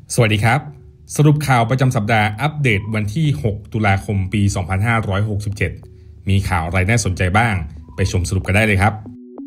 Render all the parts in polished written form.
สวัสดีครับสรุปข่าวประจำสัปดาห์อัปเดตวันที่ 6 ตุลาคม ปี 2567 มีข่าวอะไรน่าสนใจบ้างไปชมสรุปกันได้เลยครับ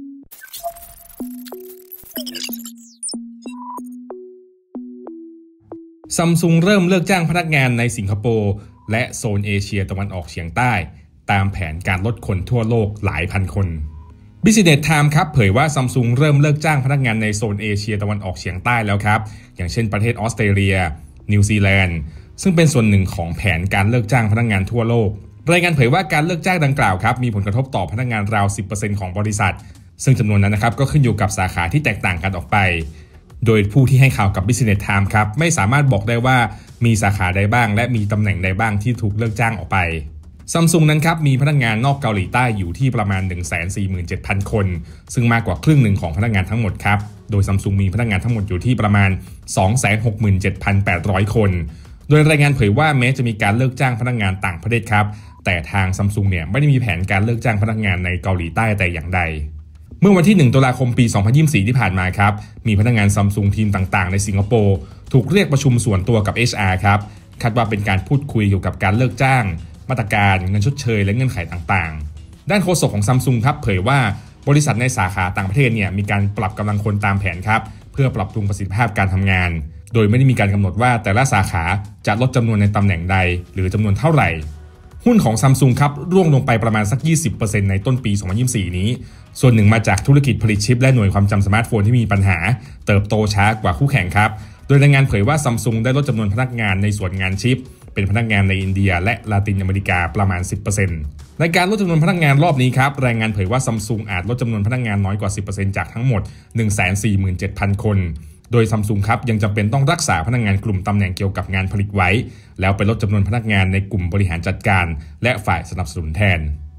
ซัมซุงเริ่มเลิกจ้างพนักงานในสิงคโปร์และโซนเอเชียตะวันออกเฉียงใต้ตามแผนการลดคนทั่วโลกหลายพันคน Business Times ครับเผยว่าซัมซุงเริ่มเลิกจ้างพนักงานในโซนเอเชียตะวันออกเฉียงใต้แล้วครับอย่างเช่นประเทศออสเตรเลียนิวซีแลนด์ซึ่งเป็นส่วนหนึ่งของแผนการเลิกจ้างพนักงานทั่วโลกรายงานเผยว่าการเลิกจ้างดังกล่าวครับมีผลกระทบต่อพนักงานราว 10% ของบริษัทซึ่งจำนวนนั้นนะครับก็ขึ้นอยู่กับสาขาที่แตกต่างกันออกไปโดยผู้ที่ให้ข่าวกับ Business Times ครับไม่สามารถบอกได้ว่ามีสาขาใดบ้างและมีตำแหน่งใดบ้างที่ถูกเลิกจ้างออกไปซัมซุงนั้นครับมีพนักงานนอกเกาหลีใต้อยู่ที่ประมาณ 147,000 คนซึ่งมากกว่าครึ่งหนึ่งของพนักงานทั้งหมดครับโดยซัมซุงมีพนักงานทั้งหมดอยู่ที่ประมาณ 267,800 คนโดยรายงานเผยว่าแม้จะมีการเลิกจ้างพนักงานต่างประเทศครับแต่ทางซัมซุงเนี่ยไม่ได้มีแผนการเลิกจ้างพนักงานในเกาหลีใต้แต่อย่างใดเมื่อวันที่ 1 ตุลาคม ปี 2024 ที่ผ่านมาครับมีพนักงานซัมซุงทีมต่างๆในสิงคโปร์ถูกเรียกประชุมส่วนตัวกับ HR ครับคาดว่าเป็นการพูดคุยเกี่ยวกับการเลิกจ้างมาตรการเงินชดเชยและเงื่อนไขต่างๆด้านโฆษกของ Samsung ครับเผยว่าบริษัทในสาขาต่างประเทศเนี่ยมีการปรับกำลังคนตามแผนครับเพื่อปรับปรุงประสิทธิภาพการทำงานโดยไม่ได้มีการกำหนดว่าแต่ละสาขาจะลดจำนวนในตำแหน่งใดหรือจำนวนเท่าไหร่หุ้นของ Samsung ครับร่วงลงไปประมาณสัก 20% ในต้นปี 2024 นี้ส่วนหนึ่งมาจากธุรกิจผลิตชิปและหน่วยความจำสมาร์ทโฟนที่มีปัญหาเติบโตช้ากว่าคู่แข่งครับโดยรายงานเผยว่า Samsung ได้ลดจำนวนพนักงานในส่วนงานชิปเป็นพนักงานในอินเดียและลาตินอเมริกาประมาณ 10% ในการลดจำนวนพนักงานรอบนี้ครับรายงานเผยว่า Samsung อาจลดจำนวนพนักงานน้อยกว่า 10% จากทั้งหมด 147,000 คนโดย Samsung ครับยังจำเป็นต้องรักษาพนักงานกลุ่มตำแหน่งเกี่ยวกับงานผลิตไว้แล้วไปลดจำนวนพนักงานในกลุ่มบริหารจัดการและฝ่ายสนับสนุนแทน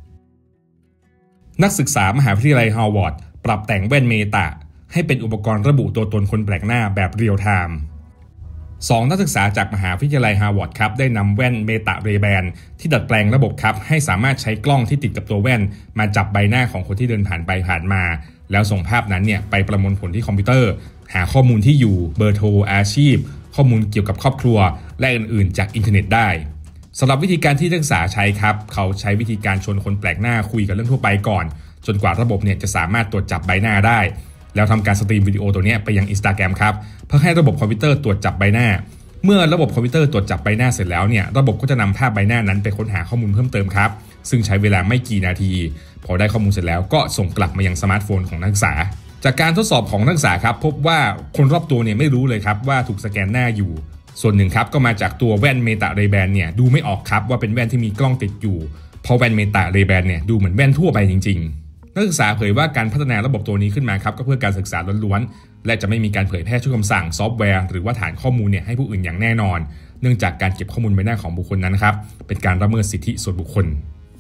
นักศึกษามหาวิทยาลัยฮาร์วาร์ดปรับแต่งแว่นเมตาให้เป็นอุปกรณ์ระบุตัวตนคนแปลกหน้าแบบเรียลไทม์2 นักศึกษาจากมหาวิทยาลัยฮาร์วาร์ดครับได้นำแว่นเมตาเรย์แบนที่ดัดแปลงระบบครับให้สามารถใช้กล้องที่ติดกับตัวแว่นมาจับใบหน้าของคนที่เดินผ่านไปผ่านมาแล้วส่งภาพนั้นเนี่ยไปประมวลผลที่คอมพิวเตอร์หาข้อมูลที่อยู่เบอร์โทรอาชีพข้อมูลเกี่ยวกับครอบครัวและอื่นๆจากอินเทอร์เน็ตได้สำหรับวิธีการที่นักศึกษาใช้ครับเขาใช้วิธีการชวนคนแปลกหน้าคุยกันเรื่องทั่วไปก่อนจนกว่าระบบเนี่ยจะสามารถตรวจจับใบหน้าได้แล้วทำการสตรีมวิดีโอตัวนี้ไปยัง Instagram ครับเพื่อให้ระบบคอมพิวเตอร์ตรวจจับใบหน้าเมื่อระบบคอมพิวเตอร์ตรวจจับใบหน้าเสร็จแล้วเนี่ยระบบก็จะนำภาพใบหน้านั้นไปค้นหาข้อมูลเพิ่มเติมครับซึ่งใช้เวลาไม่กี่นาทีพอได้ข้อมูลเสร็จแล้วก็ส่งกลับมายังสมาร์ทโฟนของนักศึกษาจากการทดสอบของนักศึกษาครับพบว่าคนรอบตัวเนี่ยไม่รู้เลยครับว่าถูกสแกนหน้าอยู่ส่วนหนึ่งครับก็มาจากตัวแว่นเมตาเรย์แบนเนี่ยดูไม่ออกครับว่าเป็นแว่นที่มีกล้องติดอยู่เพราะแว่นเมตาเรย์แบนเนี่ยดูเหมือนแว่นทั่วไปจริงๆนักศึกษาเผยว่าการพัฒนาระบบตัวนี้ขึ้นมาครับก็เพื่อการศึกษาล้วนๆและจะไม่มีการเผยแพร่ช่องคำสั่งซอฟต์แวร์หรือว่าฐานข้อมูลเนี่ยให้ผู้อื่นอย่างแน่นอนเนื่องจากการเก็บข้อมูลใบหน้าของบุคคลนั้นครับเป็นการละเมิดสิทธิส่วนบุคคล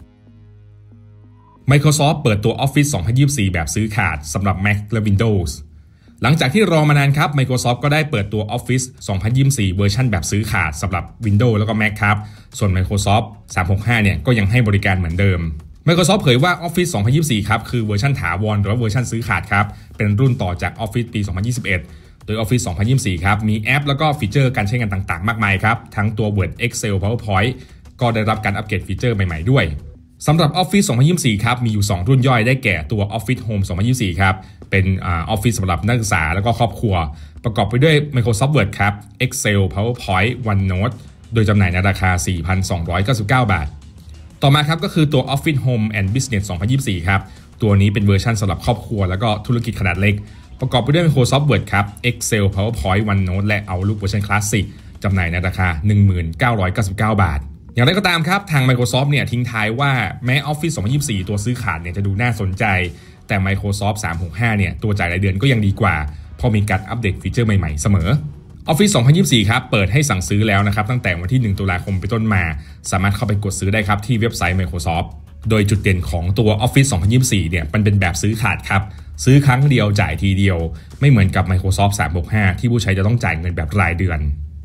Microsoft เปิดตัว Office 2024 แบบซื้อขาดสำหรับ Mac และ Windows หลังจากที่รอมานานครับ Microsoft ก็ได้เปิดตัว Office 2024 เวอร์ชันแบบซื้อขาดสำหรับ Windows แล้วก็ Mac ครับส่วน Microsoft 365 เนี่ยก็ยังให้บริการเหมือนเดิม Microsoft เผยว่า Office 2024 ครับคือเวอร์ชันถาวรหรือว่าเวอร์ชันซื้อขาดครับเป็นรุ่นต่อจาก Office ปี 2021 โดย Office 2024 ครับมีแอปแล้วก็ฟีเจอร์การใช้งานต่างๆมากมายครับทั้งตัว Word Excel PowerPoint ก็ได้รับการอัปเกรดฟีเจอร์ใหม่ๆด้วยสำหรับ Office 2024 ครับมีอยู่2รุ่นย่อยได้แก่ตัว Office Home 2024 ครับเป็นOffice สำหรับนักศึกษาและก็ครอบครัวประกอบไปด้วย Microsoft Word ครับ Excel PowerPoint OneNote โดยจำหน่ายในราคา 4,299 บาทต่อมาครับก็คือตัว Office Home and Business 2024 ครับตัวนี้เป็นเวอร์ชันสำหรับครอบครัวและก็ธุรกิจขนาดเล็กประกอบไปด้วย Microsoft Word ครับ Excel PowerPoint OneNote และ Outlook เวอร์ชัน Classic จำหน่ายในราคา 1,999 บาทอย่างไรก็ตามครับทาง Microsoft เนี่ยทิ้งท้ายว่าแม้ Office 2024 ตัวซื้อขาดเนี่ยจะดูน่าสนใจแต่ Microsoft 365 เนี่ยตัวจ่ายรายเดือนก็ยังดีกว่าเพราะมีการอัปเดตฟีเจอร์ใหม่ๆเสมอ Office 2024 ครับเปิดให้สั่งซื้อแล้วนะครับตั้งแต่วันที่ 1 ตุลาคมเป็นต้นมาสามารถเข้าไปกดซื้อได้ครับที่เว็บไซต์ Microsoft โดยจุดเด่นของตัว Office 2024 เนี่ยมันเป็นแบบซื้อขาดครับซื้อครั้งเดียวจ่ายทีเดียวไม่เหมือนกับ Microsoft 365 ที่ผู้ใช้จะต้องจ่ายเงินแบบรายเดือน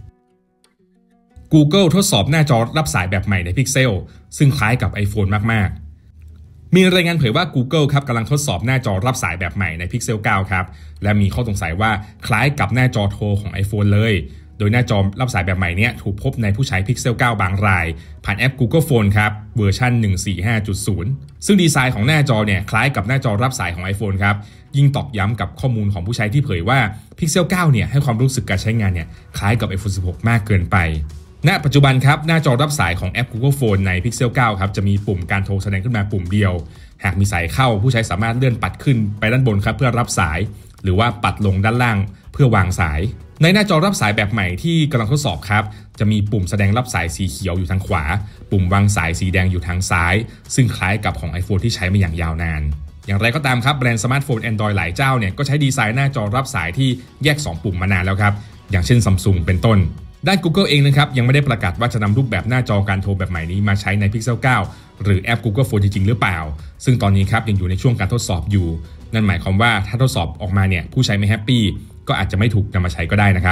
Google ทดสอบหน้าจอรับสายแบบใหม่ใน Pixel ซึ่งคล้ายกับ iPhone มากๆมีรายงานเผยว่า Google ครับกำลังทดสอบหน้าจอรับสายแบบใหม่ใน Pixel 9 ครับและมีข้อสงสัยว่าคล้ายกับหน้าจอโทรของ iPhone เลยโดยหน้าจอรับสายแบบใหม่นี้ถูกพบในผู้ใช้ Pixel 9 บางรายผ่านแอป Google Phone ครับเวอร์ชัน 145.0 ซึ่งดีไซน์ของหน้าจอเนี่ยคล้ายกับหน้าจอรับสายของ iPhone ครับยิ่งตอกย้ำกับข้อมูลของผู้ใช้ที่เผยว่า Pixel 9 เนี่ยให้ความรู้สึกการใช้งานเนี่ยคล้ายกับ iPhone 16 มากเกินไปณปัจจุบันครับหน้าจอรับสายของแอป Google Phone ใน Pixel 9 ครับจะมีปุ่มการโทรแสดงขึ้นมาปุ่มเดียวหากมีสายเข้าผู้ใช้สามารถเลื่อนปัดขึ้นไปด้านบนครับเพื่อรับสายหรือว่าปัดลงด้านล่างเพื่อวางสายในหน้าจอรับสายแบบใหม่ที่กำลังทดสอบครับจะมีปุ่มแสดงรับสายสีเขียวอยู่ทางขวาปุ่มวางสายสีแดงอยู่ทางซ้ายซึ่งคล้ายกับของ iPhone ที่ใช้มาอย่างยาวนานอย่างไรก็ตามครับแบรนด์สมาร์ทโฟน Android หลายเจ้าเนี่ยก็ใช้ดีไซน์หน้าจอรับสายที่แยก2ปุ่มมานานแล้วครับอย่างเช่น Samsung เป็นต้นด้าน Google เองนะครับยังไม่ได้ประกาศว่าจะนำรูปแบบหน้าจอการโทรแบบใหม่นี้มาใช้ใน Pixel 9 หรือแอป Google Phone จริงๆหรือเปล่าซึ่งตอนนี้ครับยังอยู่ในช่วงการทดสอบอยู่นั่นหมายความว่าถ้าทดสอบออกมาเนี่ยผู้ใช้ไม่แฮปปี้ก็อาจจะไม่ถูกนำมาใช้ก็ได้นะครับ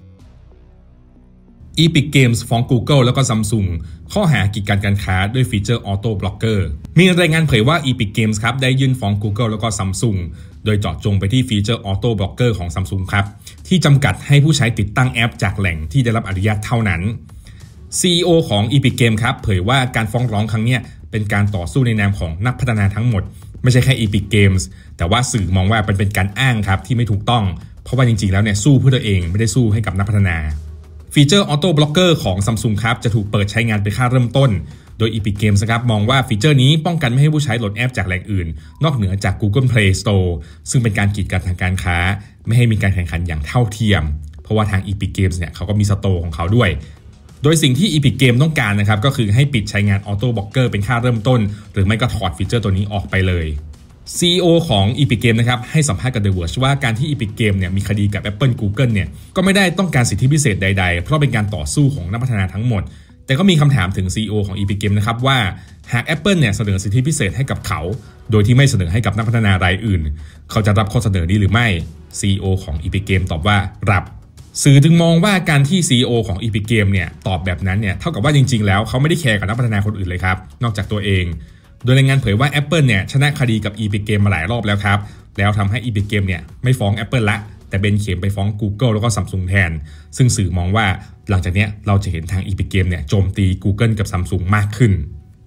Epic Games ฟ้อง Google แล้วก็ Samsung ข้อหากีดกันการค้าด้วยฟีเจอร์ Auto Blocker มีรายงานเผยว่า Epic Games ครับได้ยื่นฟ้อง Google แล้วก็ Samsung โดยเจาะจงไปที่ฟีเจอร์ Auto Blocker ของ Samsung ครับที่จำกัดให้ผู้ใช้ติดตั้งแอปจากแหล่งที่ได้รับอนุญาตเท่านั้น CEO ของ Epic Games ครับเผยว่าการฟ้องร้องครั้งนี้เป็นการต่อสู้ในนามของนักพัฒนาทั้งหมดไม่ใช่แค่ Epic Games แต่ว่าสื่อมองว่าเป็นการอ้างครับที่ไม่ถูกต้องเพราะว่าจริงๆแล้วเนี่ยสู้เพื่อตัวเองไม่ได้สู้ให้กับนักพัฒนาฟีเจอร์ Auto Blocker ของ Samsung ครับจะถูกเปิดใช้งานเป็นค่าเริ่มต้นโดย Epic Games ครับมองว่าฟีเจอร์นี้ป้องกันไม่ให้ผู้ใช้โหลดแอปจากแหล่งอื่นนอกเหนือจาก Google Play Store ซึ่งเป็นการกีดกันทางการค้าไม่ให้มีการแข่งขันอย่างเท่าเทียมเพราะว่าทาง Epic Games เนี่ยเขาก็มีสโตร์ของเขาด้วยโดยสิ่งที่ Epic Games ต้องการนะครับก็คือให้ปิดใช้งาน Auto Blocker เป็นค่าเริ่มต้นหรือไม่ก็ถอดฟีเจอร์ตัวนี้ออกไปเลย CEO ของ Epic Games นะครับให้สัมภาษณ์กับ The Verge ว่าการที่ Epic Games เนี่ยมีคดีกับ Apple Google เนี่ยก็ไม่ได้ต้องการสิทธิพิเศษใดๆเพราะเป็นการต่อสู้ของนักพัฒนาทั้งหมดแต่ก็มีคำถามถึง CEO ของ Epic Games นะครับว่าหาก Apple เนี่ยเสนอสิทธิพิเศษให้กับเขาโดยที่ไม่เสนอให้กับนักพัฒนารายอื่นเขาจะรับข้อเสนอนี้หรือไม่ CEO ของ Epic Games ตอบว่ารับสื่อจึงมองว่าการที่ CEO ของ Epic Games เนี่ยตอบแบบนั้นเนี่ยเท่ากับว่าจริงๆแล้วเขาไม่ได้แคร์กับนักพัฒนาคนอื่นเลยครับนอกจากตัวเองโดยรายงานเผยว่า Apple เนี่ยชนะคดีกับ Epic Games มาหลายรอบแล้วครับแล้วทำให้ Epic Games เนี่ยไม่ฟ้อง Apple ละแต่เบนเข็มไปฟ้อง Google แล้วก็ Samsung แทนซึ่งสื่อมองว่าหลังจากนี้เราจะเห็นทาง Epic Games เนี่ยโจมตี Google กับ Samsung มากขึ้น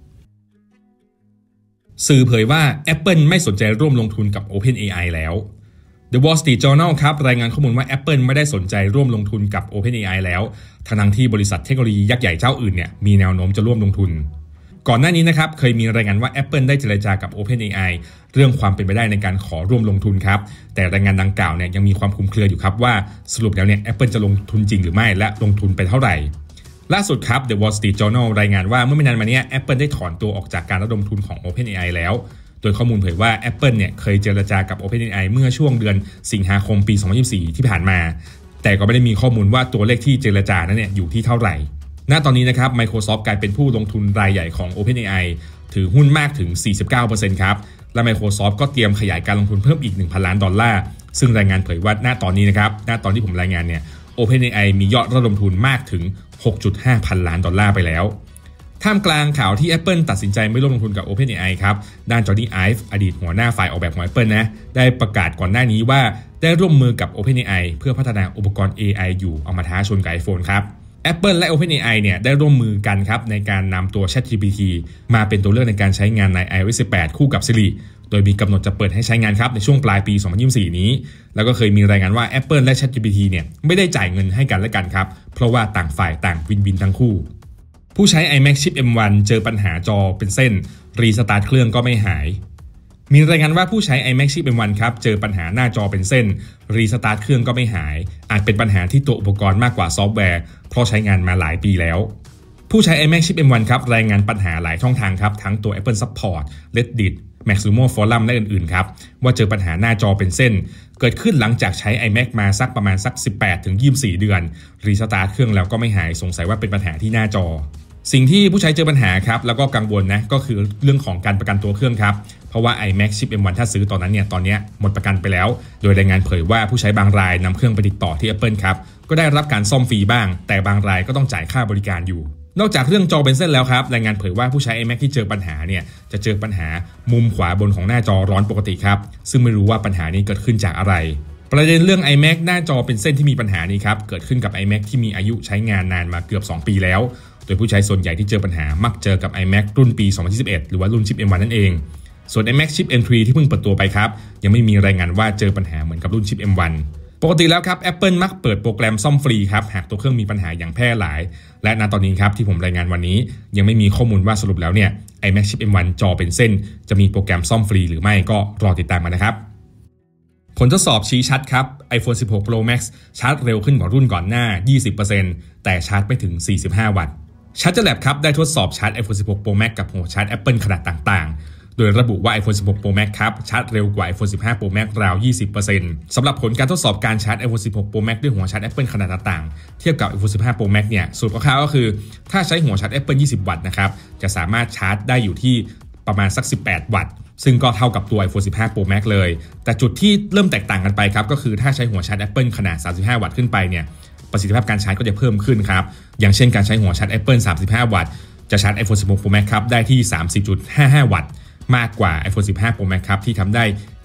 สื่อเผยว่า Apple ไม่สนใจร่วมลงทุนกับ OpenAI แล้ว The Wall Street Journal ครับรายงานข้อมูลว่า Apple ไม่ได้สนใจร่วมลงทุนกับ OpenAI แล้วทั้งที่บริษัทเทคโนโลยียักษ์ใหญ่เจ้าอื่นเนี่ยมีแนวโน้มจะร่วมลงทุนก่อนหน้านี้นะครับเคยมีรายงานว่า Apple ได้เจรจากับ OpenAI เรื่องความเป็นไปได้ในการขอร่วมลงทุนครับแต่รายงานดังกล่าวเนี่ยยังมีความคลุมเครืออยู่ครับว่าสรุปแล้วเนี่ย Apple จะลงทุนจริงหรือไม่และลงทุนไปเท่าไหร่ล่าสุดครับ The Wall Street Journal รายงานว่าเมื่อไม่นานมานี้ Apple ได้ถอนตัวออกจากการระดมทุนของ OpenAI แล้วโดยข้อมูลเผยว่า Apple เนี่ยเคยเจรจากับ OpenAI เมื่อช่วงเดือนสิงหาคมปี 2024 ที่ผ่านมาแต่ก็ไม่ได้มีข้อมูลว่าตัวเลขที่เจรจานั้นเนี่ยอยู่ที่เท่าไหร่ณตอนนี้นะครับ Microsoft กลายเป็นผู้ลงทุนรายใหญ่ของ OpenAI ถือหุ้นมากถึง 49% ครับและ Microsoft ก็เตรียมขยายการลงทุนเพิ่มอีก $1,000 ล้านซึ่งรายงานเผยว่าณตอนนี้นะครับณตอนที่ผมรายงานเนี่ย OpenAI มียอดระดมทุนมากถึง 6.5 พันล้านดอลลาร์ไปแล้วท่ามกลางข่าวที่ Apple ตัดสินใจไม่ร่วมลงทุนกับ OpenAI ครับด้านจอห์นนี่ ไอฟ์อดีตหัวหน้าฝ่ายออกแบบของ Apple นะได้ประกาศก่อนหน้านี้ว่าได้ร่วมมือกับ OpenAI เพื่อพัฒนาอุปกรณ์ AI อยู่เอามาท้าชนกับ iPhone ครับ Apple และ OpenAI เนี่ยได้ร่วมมือกันครับในการนำตัว ChatGPT มาเป็นตัวเลือกในการใช้งานใน iOS 18 คู่กับ Siri โดยมีกำหนดจะเปิดให้ใช้งานครับในช่วงปลายปี 2024 นี้แล้วก็เคยมีรายงานว่า Apple และ ChatGPT เนี่ยไม่ได้จ่ายเงินให้กันและกันครับเพราะว่าต่างฝ่ายต่างวินทั้งคู่ผู้ใช้ iMac Chip M1 เจอปัญหาจอเป็นเส้นรีสตาร์ทเครื่องก็ไม่หายมีรายงานว่าผู้ใช้ iMac Chip M1 ครับเจอปัญหาหน้าจอเป็นเส้นรีสตาร์ทเครื่องก็ไม่หายอาจเป็นปัญหาที่ตัวอุปกรณ์มากกว่าซอฟต์แวร์เพราะใช้งานมาหลายปีแล้วผู้ใช้ iMac Chip M1 ครับรายงานปัญหาหลายช่องทางครับทั้งตัว Apple Support Reddit Maximo Forum และอื่นๆครับว่าเจอปัญหาหน้าจอเป็นเส้นเกิดขึ้นหลังจากใช้ iMac มาประมาณ 18-24 เดือนรีสตาร์ทเครื่องแล้วก็ไม่หายสงสัยว่าเป็นปัญหาที่หน้าจอสิ่งที่ผู้ใช้เจอปัญหาครับแล้วก็กังวลนะก็คือเรื่องของการประกันตัวเครื่องครับเพราะว่า iMac Chip M1 ถ้าซื้อตอนนั้นเนี่ยตอนนี้หมดประกันไปแล้วโดยรายงานเผยว่าผู้ใช้บางรายนำเครื่องไปติดต่อที่ Apple ครับก็ได้รับการซ่อมฟรีบ้างแต่บางรายก็ต้องจ่ายค่าบริการอยู่นอกจากเรื่องจอเป็นเส้นแล้วครับรายงานเผยว่าผู้ใช้ iMac ที่เจอปัญหาเนี่ยจะเจอปัญหามุมขวาบนของหน้าจอร้อนปกติครับซึ่งไม่รู้ว่าปัญหานี้เกิดขึ้นจากอะไรประเด็นเรื่อง iMac หน้าจอเป็นเส้นที่มีปัญหานี้ครับเกิดขึ้นกับ iMac ที่มีอายุใช้งานนานมาเกือบ2 ปีแล้วโดยผู้ใช้ส่วนใหญ่ที่เจอปัญหามักเจอกับ iMac รุ่นปี 2021 หรือว่ารุ่นชิป M1 นั่นเองส่วน iMac ชิป M3 ที่เพิ่งเปิดตัวไปครับยังไม่มีรายงานว่าเจอปัญหาเหมือนกับรุ่นชิป M1 ปกติแล้วครับ Apple มักเปิดโปรแกรมซ่อมฟรีครับหากตัวเครื่องมีปัญหาอย่างแพร่หลายและณตอนนี้ครับที่ผมรายงานวันนี้ยังไม่มีข้อมูลว่าสรุปแล้วเนี่ย iMac ชิป M1 จอเป็นเส้นจะมีโปรแกรมซ่อมฟรีหรือไม่ก็รอติดตามกันนะครับผลทดสอบชี้ชัดครับ iPhone 16 Pro Max ชาร์จเร็วขึ้นกว่ารุ่นก่อนหน้า 20% แต่ชาร์จไม่ถึง 45 วัตต์ChargerLab ครับได้ทดสอบชาร์จ iPhone 16 Pro Max กับหัวชาร์จ Apple ขนาดต่างๆโดยระบุว่า iPhone 16 Pro Max ครับชาร์จเร็วกว่า iPhone 15 Pro Max ราว 20% สำหรับผลการทดสอบการชาร์จ iPhone 16 Pro Max ด้วยหัวชาร์จ Apple ขนาดต่างๆเทียบกับ iPhone 15 Pro Max เนี่ยสูตรคร่าวๆก็คือถ้าใช้หัวชาร์จ Apple 20 วัตต์นะครับจะสามารถชาร์จได้อยู่ที่ประมาณสัก 18 วัตต์ซึ่งก็เท่ากับตัว iPhone 15 Pro Max เลยแต่จุดที่เริ่มแตกต่างกันไปครับก็คือถ้าใช้หัวชาร์จ Apple ขนาด 35 วัตต์ขึ้นไปเนี่ยประสิทธิภาพการชาร์จก็จะเพิ่มขึ้นครับอย่างเช่นการใช้หัวชาร์จ Apple 35 วัตต์จะชาร์จ iPhone 16 Pro Max ครับได้ที่ 30.55 วัตต์มากกว่า iPhone 15 Pro Max ครับที่ทำได้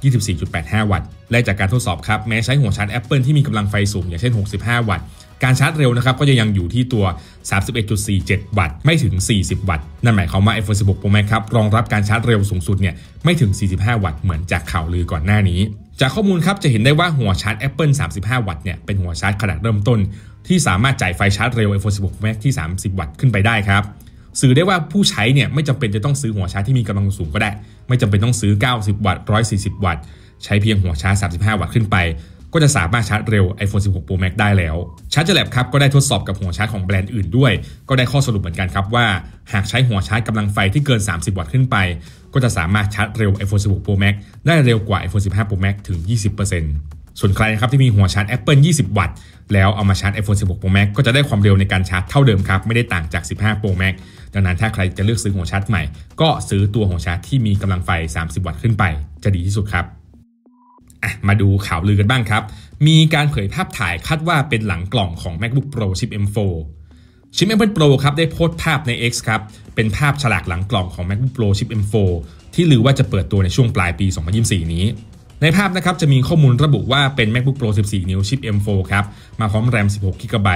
24.85 วัตต์และจากการทดสอบครับแม้ใช้หัวชาร์จ Apple ที่มีกำลังไฟสูงอย่างเช่น 65 วัตต์การชาร์จเร็วนะครับก็ยังอยู่ที่ตัว 31.47 วัตต์ไม่ถึง 40 วัตต์นั่นหมายความว่า iPhone 16 Pro Max ครับรองรับการชาร์จเร็วสูงสุดเนี่ยไม่ถึง 45 วัตต์เหมือนจากข่าวลือก่อนหน้านี้จากข้อมูลครับจะเห็นได้ว่าหัวชาร์จ Apple 35 วัตต์เนี่ยเป็นหัวชาร์จขนาดเริ่มต้นที่สามารถจ่ายไฟชาร์จเร็ว iPhone 16 Pro Max ที่ 30 วัตต์ขึ้นไปได้ครับสื่อได้ว่าผู้ใช้เนี่ยไม่จำเป็นจะต้องซื้อหัวชาร์จที่มีกำลังสูงก็ได้ไม่จำเป็นต้องซื้อ 90 วัตต์ 140 วัตต์ใช้เพียงหัวชาร์จ 35 วัตต์ขึ้นไปก็จะสามารถชาร์จเร็ว iPhone 16 Pro Max ได้แล้ว ChargerLab ครับก็ได้ทดสอบกับหัวชาร์จของแบรนด์อื่นด้วยก็ได้ข้อสรุปเหมือนกันครับว่าหากใช้หัวชาร์จกำลังไฟที่เกิน 30 วัตต์ขึ้นไปก็จะสามารถชาร์จเร็ว iPhone 16 Pro Max ได้เร็วกว่า iPhone 15 Pro Max ถึง 20% ส่วนใครนะครับที่มีหัวชาร์จ Apple 20 วัตต์แล้วเอามาชาร์จ iPhone 16 Pro Max ก็จะได้ความเร็วในการชาร์จเท่าเดิมครับไม่ได้ต่างจาก 15 Pro Max ดังนั้นถ้าใครจะเลือกซื้อหัวชาร์จใหม่ก็ซื้อตัวหัวชาร์จที่มีกำลังไฟ 30 วัตต์ขึ้นไปจะดีที่สุดครับมาดูข่าวลือกันบ้างครับมีการเผยภาพถ่ายคาดว่าเป็นหลังกล่องของ MacBook Pro ชิป M4 ชิป M1 Pro ครับได้โพสต์ภาพใน X ครับเป็นภาพฉลากหลังกล่องของ MacBook Pro ชิป M4 ที่ลือว่าจะเปิดตัวในช่วงปลายปี 2024 นี้ในภาพนะครับจะมีข้อมูลระบุว่าเป็น MacBook Pro 14 นิ้วชิป M4 ครับมาพร้อมแรม 16GB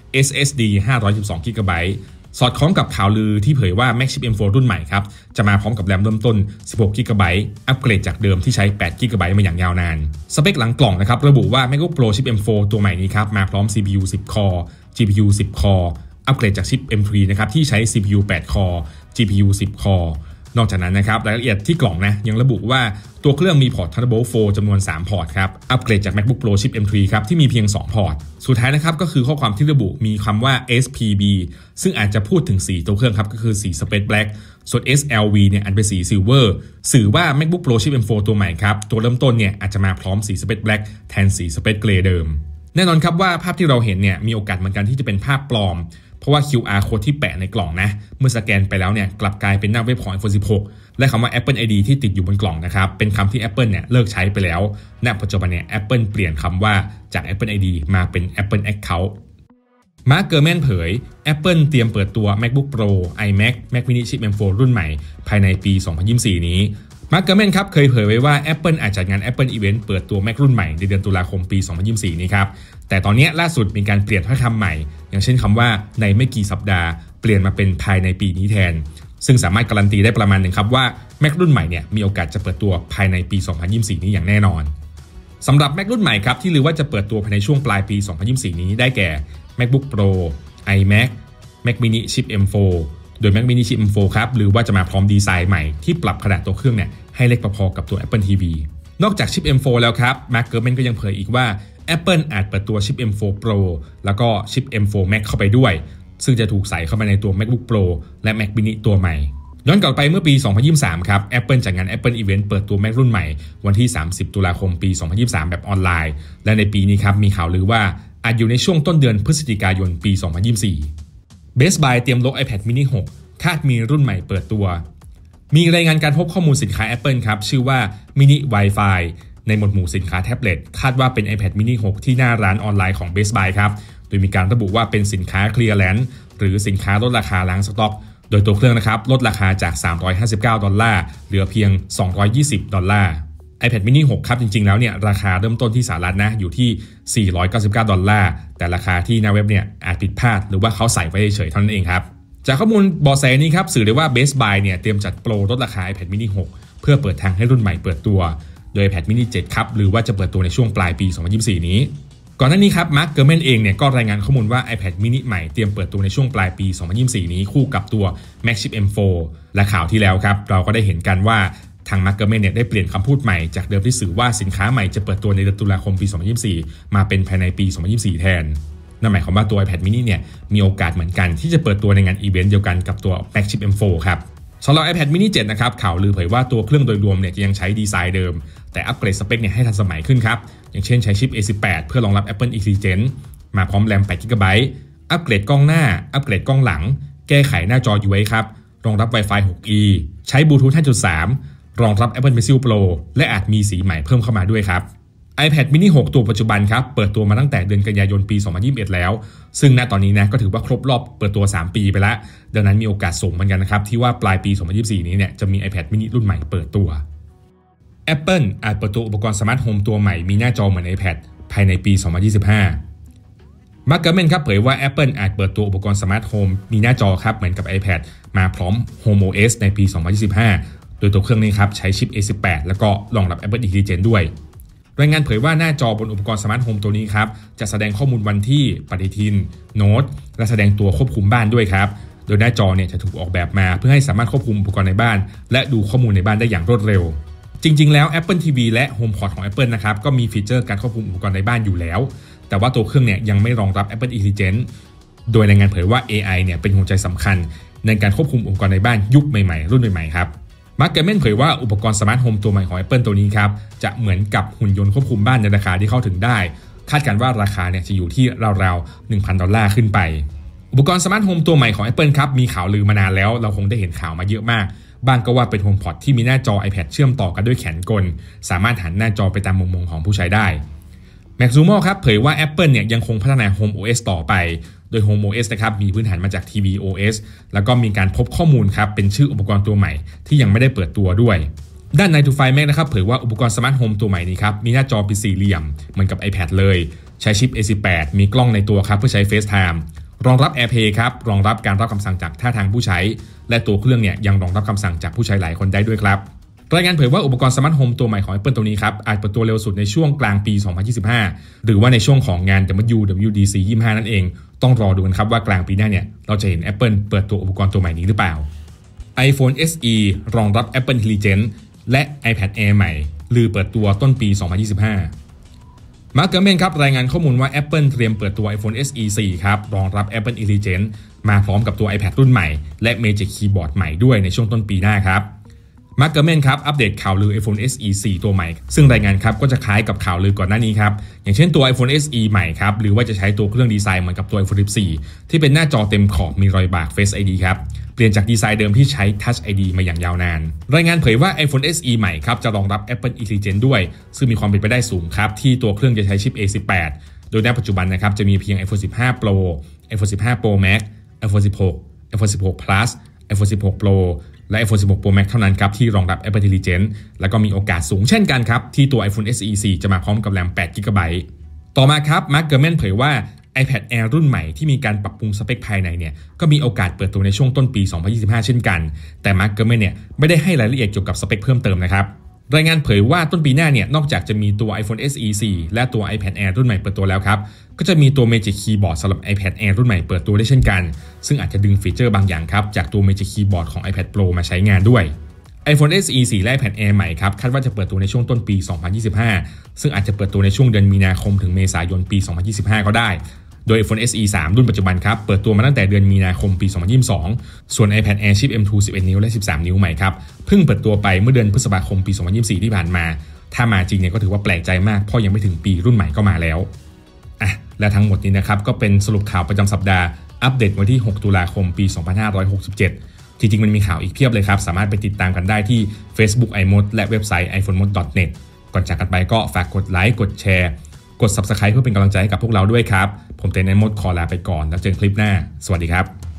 SSD 512GB สอดคล้องกับข่าวลือที่เผยว่า Mac Chip M4 รุ่นใหม่ครับจะมาพร้อมกับแรมเริ่มต้น 16GB อัปเกรดจากเดิมที่ใช้ 8GB มาอย่างยาวนานสเปคหลังกล่องนะครับระบุว่า MacBook Pro Chip M4 ตัวใหม่นี้ครับมาพร้อม CPU 10 Core GPU 10 Core อัปเกรดจากชิป M3 นะครับที่ใช้ CPU 8 Core GPU 10 Core นอกจากนั้นนะครับรายละเอียดที่กล่องนะยังระบุว่าตัวเครื่องมีพอร์ต Thunderbolt 4 จำนวน 3 พอร์ตครับอัปเกรดจาก MacBook Pro Chip M3 ครับที่มีเพียง 2 พอร์ตสุดท้ายนะครับก็คือข้อความที่ระบุมีคำว่า SPB ซึ่งอาจจะพูดถึงสีตัวเครื่องครับก็คือสี Space Black ส่วน SLV เนี่ยอันเป็นสี Silver สื่อว่า MacBook Pro Chip M4 ตัวใหม่ครับตัวเริ่มต้นเนี่ยอาจจะมาพร้อมสี Space Black แทนสี Space Gray เดิมแน่นอนครับว่าภาพที่เราเห็นเนี่ยมีโอกาสเหมือนกันที่จะเป็นภาพปลอมเพราะว่า QR code ที่แปะในกล่องนะเมื่อสแกนไปแล้วเนี่ยกลับกลายเป็นหน้าเว็บของ iPhone 16 และคำว่า Apple ID ที่ติดอยู่บนกล่องนะครับเป็นคำที่ Apple เนี่ยเลิกใช้ไปแล้วณปัจจุบันเนี่ย Apple เปลี่ยนคำว่าจาก Apple ID มาเป็น Apple Account มาร์ค เกอร์แมนเผย Apple เตรียมเปิดตัว MacBook Pro iMac Mac Mini Chip M4 รุ่นใหม่ภายในปี 2024 นี้มาร์ค เกอร์แมนครับเคยเผยไว้ว่า Apple อาจจัดงาน Apple Event เปิดตัว Mac รุ่นใหม่ในเดือนตุลาคมปี 2024 นี้ครับแต่ตอนนี้ล่าสุดมีการเปลี่ยนถ้อยคำใหม่อย่างเช่นคำว่าในไม่กี่สัปดาห์เปลี่ยนมาเป็นภายในปีนี้แทนซึ่งสามารถการันตีได้ประมาณหนึ่งครับว่า Mac รุ่นใหม่เนี่ยมีโอกาสจะเปิดตัวภายในปี 2024 นี้อย่างแน่นอนสำหรับ Mac รุ่นใหม่ครับที่ลือว่าจะเปิดตัวภายในช่วงปลายปี 2024 นี้ได้แก่ MacBook Pro iMac Mac Mini Chip M4 โดย Mac Mini Chip M4 ครับหรือว่าจะมาพร้อมดีไซน์ใหม่ที่ปรับขนาดตัวเครื่องเนี่ยให้เล็กพอๆกับตัว Apple TV นอกจากชิป M4 แล้วครับ Mark Gurman ก็ยังเผยอีกว่า Apple อาจเปิดตัวชิป M4 Pro แล้วก็ชิป M4 Max เข้าไปด้วยซึ่งจะถูกใส่เข้ามาในตัว MacBook Pro และ Mac Mini ตัวใหม่ย้อนกลับไปเมื่อปี 2023 ครับ Apple จัดงาน Apple Event เปิดตัว Mac รุ่นใหม่วันที่ 30 ตุลาคมปี 2023 แบบออนไลน์และในปีนี้ครับมีข่าวลือว่าอาจอยู่ในช่วงต้นเดือนพฤศจิกายนปี 2024 Best Buy เตรียมลก iPad mini 6 คาดมีรุ่นใหม่เปิดตัวมีรายงานการพบข้อมูลสินค้า Apple ครับชื่อว่า Mini Wi-Fi ในหมวดหมู่สินค้าแท็บเล็ตคาดว่าเป็น iPad mini 6 ที่หน้าร้านออนไลน์ของ Best Buy ครับโดยมีการระบุว่าเป็นสินค้า Clearance หรือสินค้าลดราคาล้างสต็อกโดยตัวเครื่องนะครับลดราคาจาก$359เหลือเพียง$220 iPad mini 6 ครับจริงๆแล้วเนี่ยราคาเริ่มต้นที่สหรัฐนะอยู่ที่$499แต่ราคาที่หน้าเว็บเนี่ยอาจผิดพลาดหรือว่าเขาใส่ไว้เฉยๆเท่านั้นเองครับจากข้อมูลเบาะแสนี้ครับสื่อได้ว่า Best Buy เนี่ยเตรียมจัดโปรลดราคา iPad mini 6 เพื่อเปิดทางให้รุ่นใหม่เปิดตัวโดย iPad mini 7 ครับหรือว่าจะเปิดตัวในช่วงปลายปี 2024 นี้ก่อนหน้านี้ครับมาร์คเกอร์เมนเองเนี่ยก็รายงานข้อมูลว่า iPad mini ใหม่เตรียมเปิดตัวในช่วงปลายปี 2024 นี้คู่กับตัว Mac Chip M4 และข่าวที่แล้วครับเราก็ได้เห็นกันว่าทางมาร์คเกอร์เมนเนี่ยได้เปลี่ยนคำพูดใหม่จากเดิมที่สื่อว่าสินค้าใหม่จะเปิดตัวในเดือนตุลาคมปี 2024 มาเป็นภายในปี 2024 แทนนั่นหมายความว่าตัว iPad mini เนี่ยมีโอกาสเหมือนกันที่จะเปิดตัวในงานอีเวนต์เดียวกันกับตัว Mac Chip M4 ครับสำหรับ iPad mini 7 นะครับข่าวลือเผยว่าตัวเครื่องโดยรวมเนี่ยจะยังใช้ดีไซน์เดิมแต่อัปเกรดสเปคเนี่ยให้ทันสมัยขึ้นครับอย่างเช่นใช้ชิป A18 เพื่อรองรับ Apple Intelligence มาพร้อมแรม 8GB อัปเกรดกล้องหน้าอัปเกรดกล้องหลังแก้ไขหน้าจอ UI ครับรองรับ Wi-Fi 6E ใช้ Bluetooth 5.3 รองรับ Apple Pencil Pro และอาจมีสีใหม่เพิ่มเข้ามาด้วยครับ iPad mini 6 ตัวปัจจุบันครับเปิดตัวมาตั้งแต่เดือนกันยายนปี 2021 แล้วซึ่งณตอนนี้นะก็ถือว่าครบรอบเปิดตัว 3 ปีไปแล้วดังนั้นมีโอกาสสูงเหมือนกันนะครับที่ว่าปลายปี 2024 นี้เนี่ยจะมี iPad mini รุ่นใหม่เปิดตัว Apple อาจเปิดตัวอุปกรณ์สมาร์ทโฮมตัวใหม่มีหน้าจอเหมือน iPad ภายในปี 2025 มาร์คเกอร์เมนครับเผยว่า Apple อาจเปิดตัวอุปกรณ์สมาร์ทโฮมมีหน้าจอครับเหมือนกับ iPad มาพร้อม HomeOS ในปี 2025 โดยตัวเครื่องนี้ครับใช้ชิป A18 แล้วก็รองรับ Apple Intelligence ด้วยรายงานเผยว่าหน้าจอบนอุปกรณ์สมาร์ทโฮมตัวนี้ครับจะแสดงข้อมูลวันที่ปฏิทินโน้ตและแสดงตัวควบคุมบ้านด้วยครับโดยหน้าจอเนี่ยจะถูกออกแบบมาเพื่อให้สามารถควบคุมอุปกรณ์ในบ้านและดูข้อมูลในบ้านได้อย่างรวดเร็วจริงๆแล้ว Apple TV และ HomePod ของ Apple นะครับก็มีฟีเจอร์การควบคุมอุปกรณ์ในบ้านอยู่แล้วแต่ว่าตัวเครื่องเนี่ยยังไม่รองรับ Apple Intelligence โดยรายงานเผยว่า AI เนี่ยเป็นหัวใจสำคัญในการควบคุมอุปกรณ์ในบ้านยุคใหม่ๆรุ่นใหม่ๆครับมาร์คเกอร์เมนเผยว่าอุปกรณ์สมาร์ทโฮมตัวใหม่ของ Apple ตัวนี้ครับจะเหมือนกับหุ่นยนต์ควบคุมบ้านในราคาที่เข้าถึงได้คาดการณ์ว่าราคาเนี่ยจะอยู่ที่ราวๆ $1,000 ขึ้นไปอุปกรณ์สมาร์ทโฮมตัวใหม่ของ Apple ครับมีข่าวลือมานานแล้วเราคงได้เห็นข่าวมาเยอะมากบ้างก็ว่าเป็น HomePod ที่มีหน้าจอ iPad เชื่อมต่อกันด้วยแขนกลสามารถหันหน้าจอไปตามมุมมองของผู้ใช้ได้แม็กซูโมครับเผยว่า Apple เนี่ยยังคงพัฒนา HomeOS ต่อไปโดย HomeOS นะครับมีพื้นฐานมาจาก tvOS แล้วก็มีการพบข้อมูลครับเป็นชื่ออุปกรณ์ตัวใหม่ที่ยังไม่ได้เปิดตัวด้วยด้าน 9to5 Mac นะครับเผยว่าอุปกรณ์สมาร์ทโฮมตัวใหม่นี้ครับมีหน้าจอเป็นสี่เหลี่ยมเหมือนกับ iPad เลยใช้ชิป A18 มีกล้องในตัวครับเพื่อใช้ FaceTime รองรับ AirPlay ครับรองรับการรับคำสั่งจากท่าทางผู้ใช้และตัวเครื่องเนี่ยยังรองรับคำสั่งจากผู้ใช้หลายคนได้ด้วยครับรายงานเผยว่าอุปกรณ์สมาร์ทโฮมตัวใหม่ของ Apple ตัวนี้ครับอาจเปิดตัวเร็วสุดในช่วงกลางปี 2025 หรือว่าในช่วงของงาน WWDC 25 นั่นเองต้องรอดูกันครับว่ากลางปีหน้าเนี่ยเราจะเห็น Apple เปิดตัวอุปกรณ์ตัวใหม่นี้หรือเปล่า iPhone SE รองรับ Apple Intelligence และ iPad Air ใหม่ลือเปิดตัวต้นปี 2025 มาร์คเกอร์เมนครับรายงานข้อมูลว่า Apple เตรียมเปิดตัว iPhone SE 4 ครับรองรับ Apple Intelligence มาพร้อมกับตัว iPad รุ่นใหม่และ Magic Keyboard ใหม่ด้วยในช่วงต้นปีหน้าครับมาร์คเกอร์เมนครับอัปเดตข่าวลือ iPhone SE 4 ตัวใหม่ซึ่งรายงานครับก็จะคล้ายกับข่าวลือก่อนหน้านี้ครับอย่างเช่นตัว iPhone SE ใหม่ครับหรือว่าจะใช้ตัวเครื่องดีไซน์เหมือนกับตัว iPhone 14 ที่เป็นหน้าจอเต็มขอบมีรอยบาก Face ID ครับเปลี่ยนจากดีไซน์เดิมที่ใช้ Touch ID มาอย่างยาวนานรายงานเผยว่า iPhone SE ใหม่ครับจะรองรับ Apple Intelligence ด้วยซึ่งมีความเป็นไปได้สูงครับที่ตัวเครื่องจะใช้ชิป A18 โดยในปัจจุบันนะครับจะมีเพียง iPhone 15 Pro iPhone 15 Pro Max iPhone 16 iPhone 16 Plus iPhone 16 Proและ iPhone 16 Pro Max เท่านั้นครับที่รองรับ Apple Intelligence แล้วก็มีโอกาสสูงเช่นกันครับที่ตัว iPhone SE 4 จะมาพร้อมกับแรม 8GB ต่อมาครับมาร์คเกอร์เมนเผยว่า iPad Air รุ่นใหม่ที่มีการปรับปรุงสเปคภายในเนี่ยก็มีโอกาสเปิดตัวในช่วงต้นปี 2025 เช่นกันแต่มาร์คเกอร์เมนเนี่ยไม่ได้ให้รายละเอียดเกี่ยวกับสเปคเพิ่มเติมนะครับรายงานเผยว่าต้นปีหน้าเนี่ยนอกจากจะมีตัว iPhone SE 4 และตัว iPad Air รุ่นใหม่เปิดตัวแล้วครับก็จะมีตัว Magic Keyboard สำหรับ iPad Air รุ่นใหม่เปิดตัวได้เช่นกันซึ่งอาจจะดึงฟีเจอร์บางอย่างครับจากตัว Magic Keyboard ของ iPad Pro มาใช้งานด้วย iPhone SE 4 และ iPad Air ใหม่ครับคาดว่าจะเปิดตัวในช่วงต้นปี 2025 ซึ่งอาจจะเปิดตัวในช่วงเดือนมีนาคมถึงเมษายนปี 2025 ก็ได้โดย iPhone SE 3 รุ่นปัจจุบันครับเปิดตัวมาตั้งแต่เดือนมีนาคมปี 2022 ส่วน iPad Air ชิป M2 11 นิ้วและ 13 นิ้วใหม่ครับเพิ่งเปิดตัวไปเมื่อเดือนพฤษภาคมปี 2024 ที่ผ่านมาถ้ามาจริงเนี่ยก็ถือว่าแปลกใจมากเพราะยังไม่ถึงปีรุ่นใหม่ก็มาแล้วและทั้งหมดนี้นะครับก็เป็นสรุปข่าวประจำสัปดาห์อัปเดตวันที่ 6 ตุลาคมปี 2567 จริงๆมันมีข่าวอีกเพียบเลยครับสามารถไปติดตามกันได้ที่ Facebook iMod และเว็บไซต์ iPhonemod.net ก่อนจากกันไปก็ฝากกดไลค์กดแชร์กด Subscribe เพื่อเป็นกำลังใจให้กับพวกเราด้วยครับผมเต้นiModขอลาไปก่อนแล้วเจอกันคลิปหน้าสวัสดีครับ